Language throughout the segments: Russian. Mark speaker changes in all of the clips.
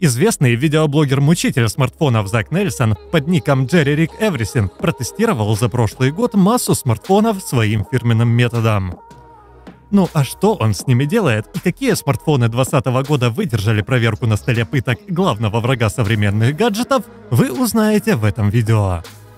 Speaker 1: Известный видеоблогер-мучитель смартфонов Зак Нельсон под ником Jerry Rig Everything протестировал за прошлый год массу смартфонов своим фирменным методом. Ну а что он с ними делает и какие смартфоны 2020 года выдержали проверку на столе пыток главного врага современных гаджетов, вы узнаете в этом видео.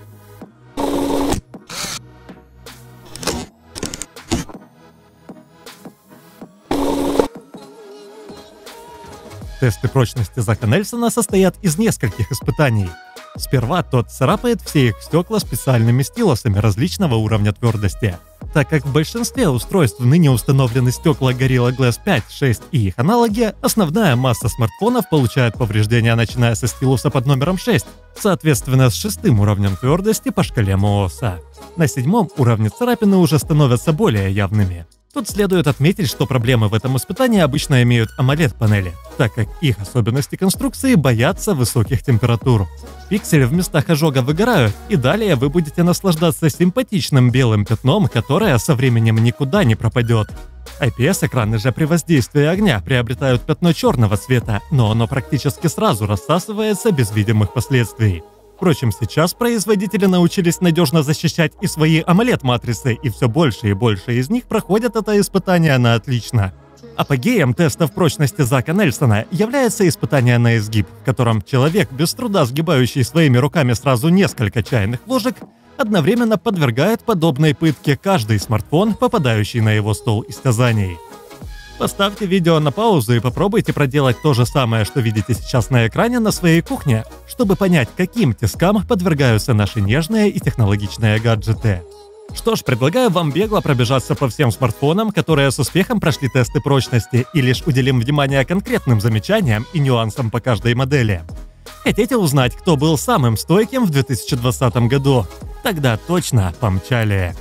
Speaker 1: Тесты прочности Зака Нельсона состоят из нескольких испытаний. Сперва тот царапает все их стекла специальными стилусами различного уровня твердости. Так как в большинстве устройств ныне установлены стекла Gorilla Glass 5, 6 и их аналоги, основная масса смартфонов получает повреждения, начиная со стилуса под номером 6, соответственно с 6-м уровнем твердости по шкале Мооса. На 7-м уровне царапины уже становятся более явными. Тут следует отметить, что проблемы в этом испытании обычно имеют AMOLED-панели, так как их особенности конструкции боятся высоких температур. Пиксели в местах ожога выгорают, и далее вы будете наслаждаться симпатичным белым пятном, которое со временем никуда не пропадет. IPS-экраны же при воздействии огня приобретают пятно черного цвета, но оно практически сразу рассасывается без видимых последствий. Впрочем, сейчас производители научились надежно защищать и свои AMOLED-матрицы, и все больше и больше из них проходят это испытание на отлично. Апогеем тестов прочности Зака Нельсона является испытание на изгиб, в котором человек, без труда сгибающий своими руками сразу несколько чайных ложек, одновременно подвергает подобной пытке каждый смартфон, попадающий на его стол истязаний. Поставьте видео на паузу и попробуйте проделать то же самое, что видите сейчас на экране на своей кухне, чтобы понять, каким тискам подвергаются наши нежные и технологичные гаджеты. Что ж, предлагаю вам бегло пробежаться по всем смартфонам, которые с успехом прошли тесты прочности, и лишь уделим внимание конкретным замечаниям и нюансам по каждой модели. Хотите узнать, кто был самым стойким в 2020 году? Тогда точно помчали!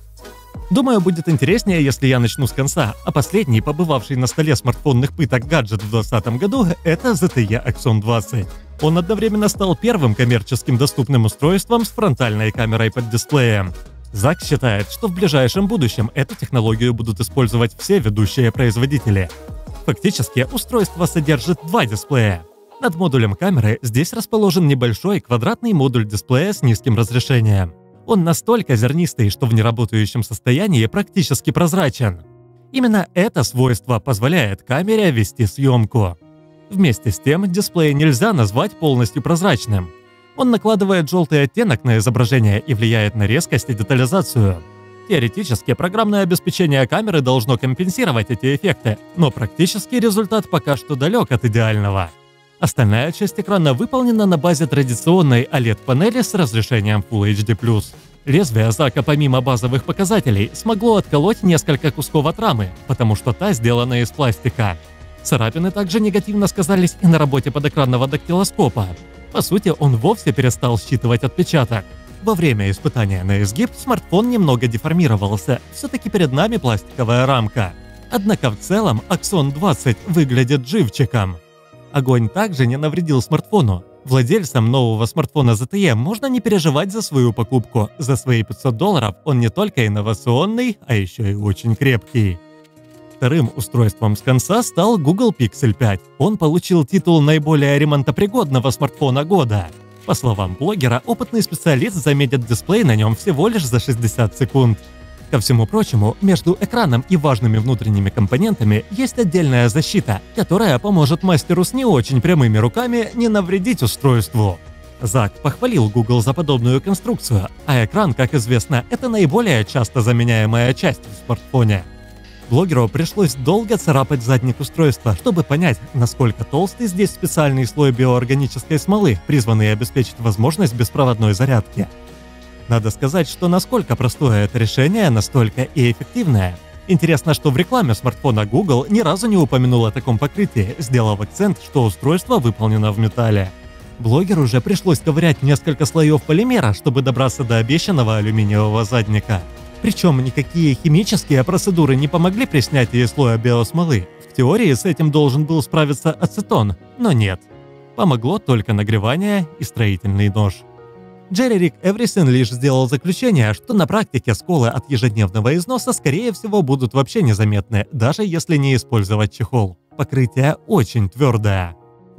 Speaker 1: Думаю, будет интереснее, если я начну с конца, а последний, побывавший на столе смартфонных пыток гаджет в 2020 году, это ZTE Axon 20. Он одновременно стал первым коммерческим доступным устройством с фронтальной камерой под дисплеем. Зак считает, что в ближайшем будущем эту технологию будут использовать все ведущие производители. Фактически, устройство содержит два дисплея. Над модулем камеры здесь расположен небольшой квадратный модуль дисплея с низким разрешением. Он настолько зернистый, что в неработающем состоянии практически прозрачен. Именно это свойство позволяет камере вести съемку. Вместе с тем, дисплей нельзя назвать полностью прозрачным. Он накладывает желтый оттенок на изображение и влияет на резкость и детализацию. Теоретически, программное обеспечение камеры должно компенсировать эти эффекты, но практический результат пока что далек от идеального. Остальная часть экрана выполнена на базе традиционной OLED-панели с разрешением Full HD+. Лезвие Зака помимо базовых показателей смогло отколоть несколько кусков от рамы, потому что та сделана из пластика. Царапины также негативно сказались и на работе подэкранного дактилоскопа. По сути, он вовсе перестал считывать отпечаток. Во время испытания на изгиб смартфон немного деформировался, все-таки перед нами пластиковая рамка. Однако в целом Axon 20 выглядит живчиком. Огонь также не навредил смартфону. Владельцам нового смартфона ZTE можно не переживать за свою покупку. За свои $500 он не только инновационный, а еще и очень крепкий. Вторым устройством с конца стал Google Pixel 5. Он получил титул наиболее ремонтопригодного смартфона года. По словам блогера, опытный специалист заметит дисплей на нем всего лишь за 60 секунд. Ко всему прочему, между экраном и важными внутренними компонентами есть отдельная защита, которая поможет мастеру с не очень прямыми руками не навредить устройству. Зак похвалил Google за подобную конструкцию, а экран, как известно, это наиболее часто заменяемая часть в смартфоне. Блогеру пришлось долго царапать задник устройства, чтобы понять, насколько толстый здесь специальный слой биоорганической смолы, призванный обеспечить возможность беспроводной зарядки. Надо сказать, что насколько простое это решение, настолько и эффективное. Интересно, что в рекламе смартфона Google ни разу не упомянул о таком покрытии, сделав акцент, что устройство выполнено в металле. Блогеру уже пришлось ковырять несколько слоев полимера, чтобы добраться до обещанного алюминиевого задника. Причем никакие химические процедуры не помогли при снятии слоя биосмолы. В теории с этим должен был справиться ацетон, но нет. Помогло только нагревание и строительный нож. Jerry Rig Everything лишь сделал заключение, что на практике сколы от ежедневного износа скорее всего будут вообще незаметны, даже если не использовать чехол. Покрытие очень твердое.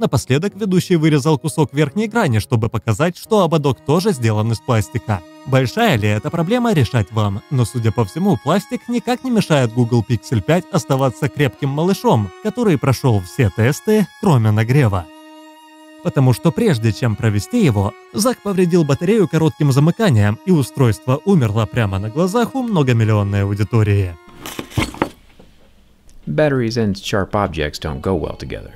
Speaker 1: Напоследок ведущий вырезал кусок верхней грани, чтобы показать, что ободок тоже сделан из пластика. Большая ли эта проблема, решать вам, но судя по всему, пластик никак не мешает Google Pixel 5 оставаться крепким малышом, который прошел все тесты, кроме нагрева. Потому что прежде чем провести его, Зак повредил батарею коротким замыканием, и устройство умерло прямо на глазах у многомиллионной аудитории.
Speaker 2: Batteries and sharp objects don't go well together.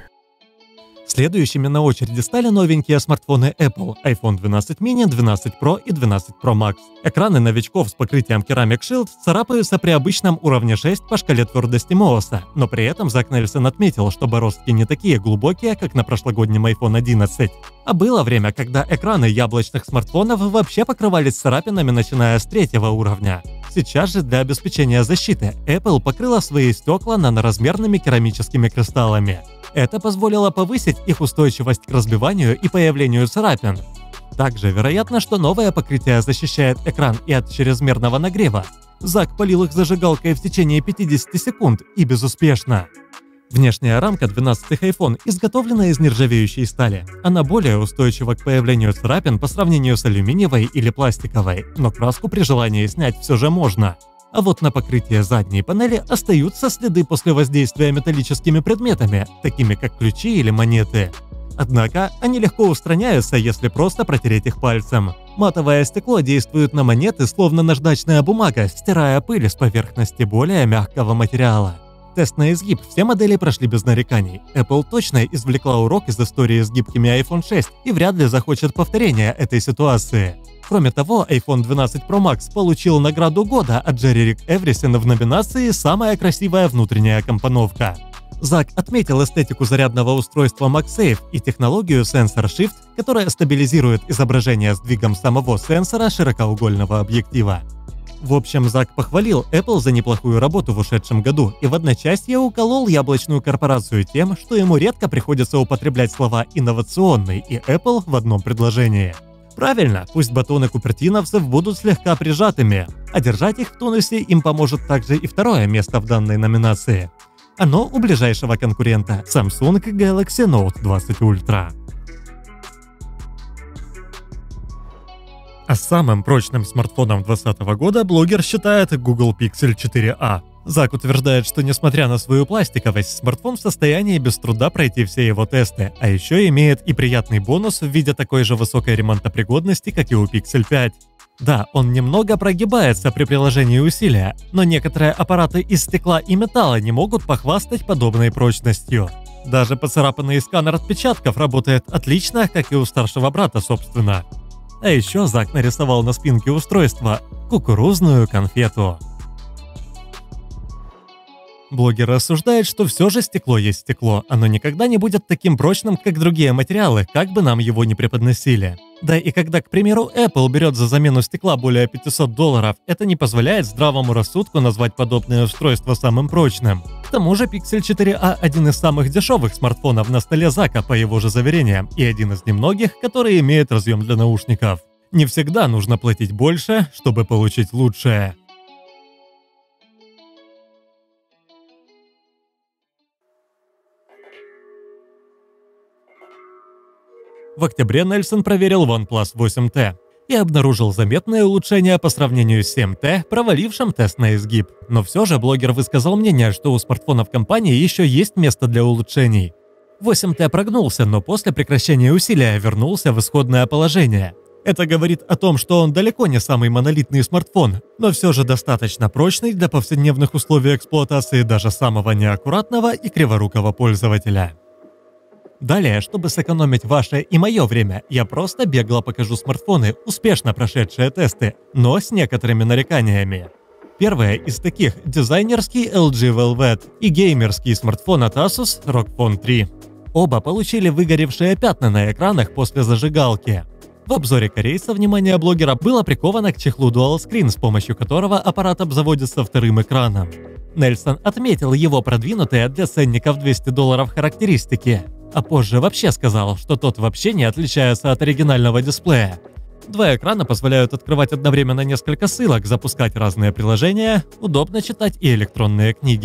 Speaker 1: Следующими на очереди стали новенькие смартфоны Apple, iPhone 12 mini, 12 Pro и 12 Pro Max. Экраны новичков с покрытием Ceramic Shield царапаются при обычном уровне 6 по шкале твердости Мооса, но при этом Зак Нельсон отметил, что бороздки не такие глубокие, как на прошлогоднем iPhone 11. А было время, когда экраны яблочных смартфонов вообще покрывались царапинами, начиная с 3-го уровня. Сейчас же для обеспечения защиты Apple покрыла свои стекла наноразмерными керамическими кристаллами. Это позволило повысить их устойчивость к разбиванию и появлению царапин. Также вероятно, что новое покрытие защищает экран и от чрезмерного нагрева. Зак полил их зажигалкой в течение 50 секунд и безуспешно. Внешняя рамка 12-х iPhone изготовлена из нержавеющей стали. Она более устойчива к появлению царапин по сравнению с алюминиевой или пластиковой, но краску при желании снять все же можно. А вот на покрытие задней панели остаются следы после воздействия металлическими предметами, такими как ключи или монеты. Однако они легко устраняются, если просто протереть их пальцем. Матовое стекло действует на монеты, словно наждачная бумага, стирая пыль с поверхности более мягкого материала. Тест на изгиб все модели прошли без нареканий. Apple точно извлекла урок из истории с гибкими iPhone 6 и вряд ли захочет повторения этой ситуации. Кроме того, iPhone 12 Pro Max получил награду года от Jerry Rick Everson в номинации «Самая красивая внутренняя компоновка». Зак отметил эстетику зарядного устройства MagSafe и технологию Sensor Shift, которая стабилизирует изображение сдвигом самого сенсора широкоугольного объектива. В общем, Зак похвалил Apple за неплохую работу в ушедшем году и в одночасье уколол яблочную корпорацию тем, что ему редко приходится употреблять слова «инновационный» и Apple в одном предложении. Правильно, пусть батоны купертиновцев будут слегка прижатыми, а держать их в тонусе им поможет также и второе место в данной номинации. Оно у ближайшего конкурента Samsung Galaxy Note 20 Ultra. А самым прочным смартфоном 2020 года блогер считает Google Pixel 4a. Зак утверждает, что несмотря на свою пластиковость, смартфон в состоянии без труда пройти все его тесты, а еще имеет и приятный бонус в виде такой же высокой ремонтопригодности, как и у Pixel 5. Да, он немного прогибается при приложении усилия, но некоторые аппараты из стекла и металла не могут похвастать подобной прочностью. Даже поцарапанный сканер отпечатков работает отлично, как и у старшего брата, собственно. А еще Зак нарисовал на спинке устройства кукурузную конфету. Блогер рассуждает, что все же стекло есть стекло, оно никогда не будет таким прочным, как другие материалы, как бы нам его ни преподносили. Да и когда, к примеру, Apple берет за замену стекла более $500, это не позволяет здравому рассудку назвать подобное устройство самым прочным. К тому же Pixel 4a один из самых дешевых смартфонов на столе Зака, по его же заверениям, и один из немногих, который имеет разъем для наушников. Не всегда нужно платить больше, чтобы получить лучшее. В октябре Нельсон проверил OnePlus 8T и обнаружил заметное улучшение по сравнению с 7T, провалившим тест на изгиб. Но все же блогер высказал мнение, что у смартфонов компании еще есть место для улучшений. 8T прогнулся, но после прекращения усилия вернулся в исходное положение. Это говорит о том, что он далеко не самый монолитный смартфон, но все же достаточно прочный для повседневных условий эксплуатации даже самого неаккуратного и криворукого пользователя. Далее, чтобы сэкономить ваше и мое время, я просто бегло покажу смартфоны, успешно прошедшие тесты, но с некоторыми нареканиями. Первое из таких – дизайнерский LG Velvet и геймерский смартфон от Asus ROG Phone 3. Оба получили выгоревшие пятна на экранах после зажигалки. В обзоре корейца внимание блогера было приковано к чехлу Dual Screen, с помощью которого аппарат обзаводится вторым экраном. Нельсон отметил его продвинутые для ценников $200 характеристики, а позже вообще сказал, что тот вообще не отличается от оригинального дисплея. Два экрана позволяют открывать одновременно несколько ссылок, запускать разные приложения, удобно читать и электронные книги.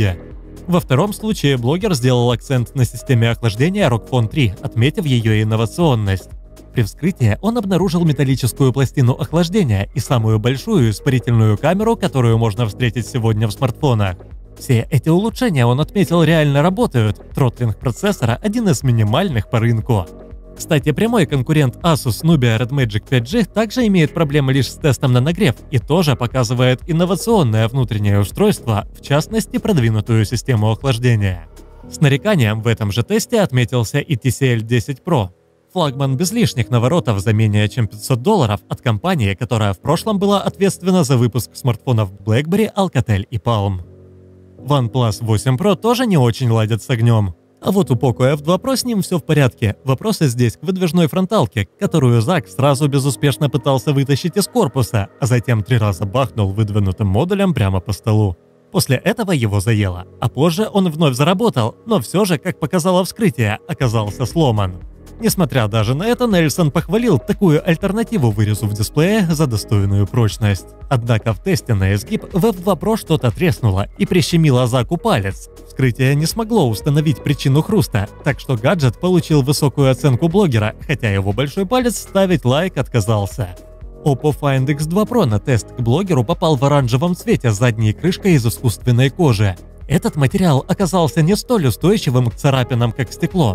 Speaker 1: Во втором случае блогер сделал акцент на системе охлаждения ROG Phone 3, отметив ее инновационность. При вскрытии он обнаружил металлическую пластину охлаждения и самую большую испарительную камеру, которую можно встретить сегодня в смартфонах. Все эти улучшения, он отметил, реально работают. Тротлинг процессора – один из минимальных по рынку. Кстати, прямой конкурент Asus Nubia Red Magic 5G также имеет проблемы лишь с тестом на нагрев и тоже показывает инновационное внутреннее устройство, в частности продвинутую систему охлаждения. С нареканием в этом же тесте отметился и TCL 10 Pro. Флагман без лишних наворотов за менее чем $500 от компании, которая в прошлом была ответственна за выпуск смартфонов BlackBerry, Alcatel и Palm. OnePlus 8 Pro тоже не очень ладят с огнем. А вот у Poco F2 Pro с ним все в порядке. Вопросы здесь к выдвижной фронталке, которую Зак сразу безуспешно пытался вытащить из корпуса, а затем 3 раза бахнул выдвинутым модулем прямо по столу. После этого его заело, а позже он вновь заработал, но все же, как показало вскрытие, оказался сломан. Несмотря даже на это, Нельсон похвалил такую альтернативу вырезу в дисплее за достойную прочность. Однако в тесте на изгиб в F2 Pro что-то треснуло и прищемило Заку палец. Вскрытие не смогло установить причину хруста, так что гаджет получил высокую оценку блогера, хотя его большой палец ставить лайк отказался. Oppo Find X2 Pro на тест к блогеру попал в оранжевом цвете с задней крышкой из искусственной кожи. Этот материал оказался не столь устойчивым к царапинам, как стекло.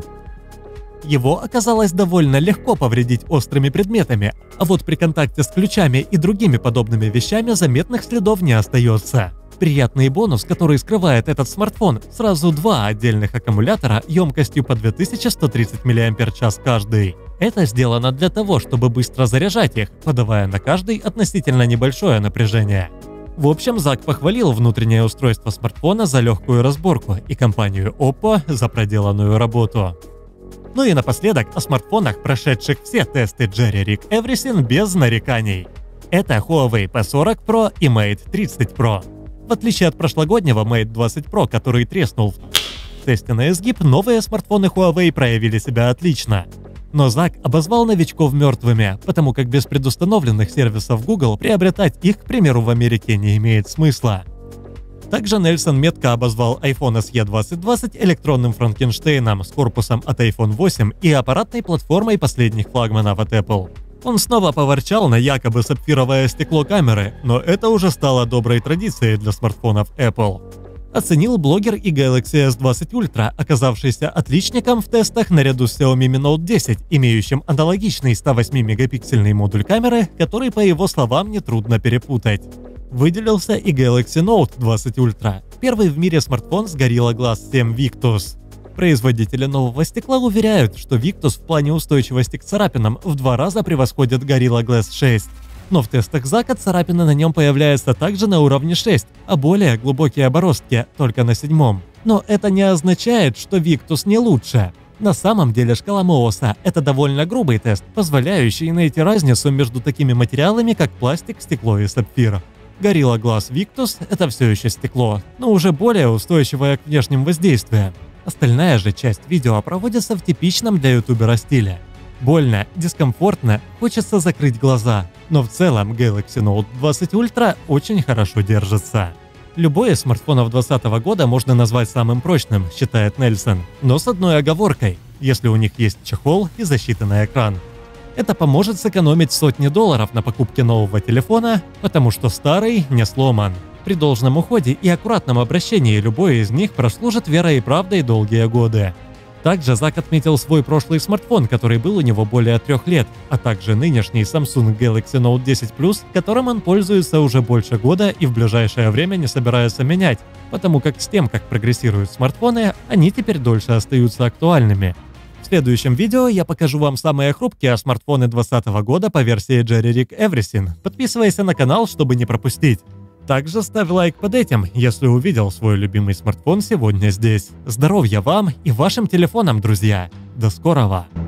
Speaker 1: Его оказалось довольно легко повредить острыми предметами, а вот при контакте с ключами и другими подобными вещами заметных следов не остается. Приятный бонус, который скрывает этот смартфон, сразу 2 отдельных аккумулятора емкостью по 2130 мАч каждый. Это сделано для того, чтобы быстро заряжать их, подавая на каждый относительно небольшое напряжение. В общем, Зак похвалил внутреннее устройство смартфона за легкую разборку и компанию Oppo за проделанную работу. Ну и напоследок о смартфонах, прошедших все тесты Jerry Rig Everything без нареканий. Это Huawei P40 Pro и Mate 30 Pro. В отличие от прошлогоднего Mate 20 Pro, который треснул в тесте на изгиб, новые смартфоны Huawei проявили себя отлично. Но Зак обозвал новичков мертвыми, потому как без предустановленных сервисов Google приобретать их, к примеру, в Америке не имеет смысла. Также Нельсон метко обозвал iPhone SE 2020 электронным Франкенштейном с корпусом от iPhone 8 и аппаратной платформой последних флагманов от Apple. Он снова поворчал на якобы сапфировое стекло камеры, но это уже стало доброй традицией для смартфонов Apple. Оценил блогер и Galaxy S20 Ultra, оказавшийся отличником в тестах наряду с Xiaomi Mi Note 10, имеющим аналогичный 108-мегапиксельный модуль камеры, который, по его словам, нетрудно перепутать. Выделился и Galaxy Note 20 Ultra, первый в мире смартфон с Gorilla Glass 7 Victus. Производители нового стекла уверяют, что Victus в плане устойчивости к царапинам в 2 раза превосходит Gorilla Glass 6. Но в тестах Зака царапины на нем появляются также на уровне 6, а более глубокие оборостки только на 7. Но это не означает, что Victus не лучше. На самом деле шкала Мооса – это довольно грубый тест, позволяющий найти разницу между такими материалами, как пластик, стекло и сапфир. Gorilla Glass Victus – это все еще стекло, но уже более устойчивое к внешним воздействиям. Остальная же часть видео проводится в типичном для ютубера стиле. Больно, дискомфортно, хочется закрыть глаза, но в целом Galaxy Note 20 Ultra очень хорошо держится. Любой из смартфонов 2020 года можно назвать самым прочным, считает Нельсон, но с одной оговоркой – если у них есть чехол и защита на экран. Это поможет сэкономить сотни долларов на покупке нового телефона, потому что старый не сломан. При должном уходе и аккуратном обращении любой из них прослужит верой и правдой долгие годы. Также Зак отметил свой прошлый смартфон, который был у него более 3 лет, а также нынешний Samsung Galaxy Note 10 Plus, которым он пользуется уже больше года и в ближайшее время не собирается менять, потому как с тем, как прогрессируют смартфоны, они теперь дольше остаются актуальными. В следующем видео я покажу вам самые хрупкие смартфоны 2020 года по версии Jerry Rig Everything. Подписывайся на канал, чтобы не пропустить. Также ставь лайк под этим, если увидел свой любимый смартфон сегодня здесь. Здоровья вам и вашим телефонам, друзья! До скорого!